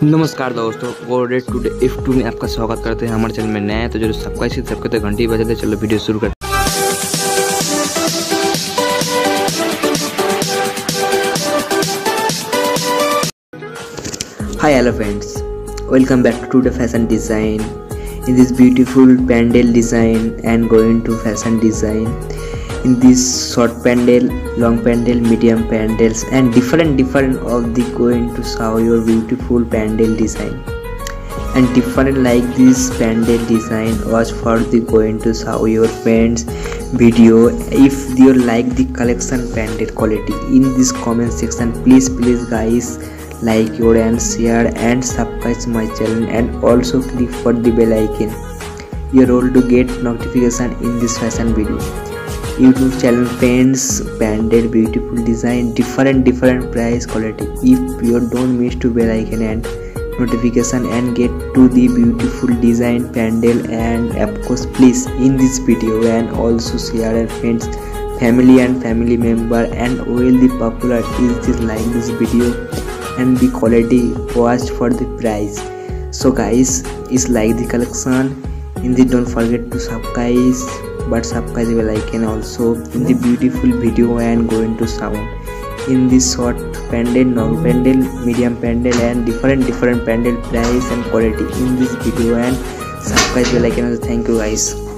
नमस्कार दोस्तों, coded today if two में आपका स्वागत करते हैं। हमारे चैनल में नए हैं तो जरूर सब्सक्राइब सबके तो घंटी बजाते। चलो वीडियो शुरू करते हैं। Hi hello friends, welcome back to Today Fashion Design. In this beautiful pandal design and going to fashion design, in this short pandal, long pandal, medium pandals and different of the going to show your beautiful pandal design and different like this pandal design was for the going to show your friends video. If you like the collection pandal quality in this comment section, please guys like your and share and subscribe my channel and also click for the bell icon your role to get notification in this fashion video. YouTube channel friends, pandal beautiful design, different price quality. If you don't miss to bell icon and notification and get to the beautiful design pandal, and of course please in this video and also share and friends, family member and will the popular is this like this video and the quality watched for the price. So guys, is like the collection in the don't forget to subscribe but subscribe the bell icon also in the beautiful video and going to sound in this short pandal, long pandal, medium pandal and different pandal price and quality in this video and subscribe the bell icon also. Thank you guys.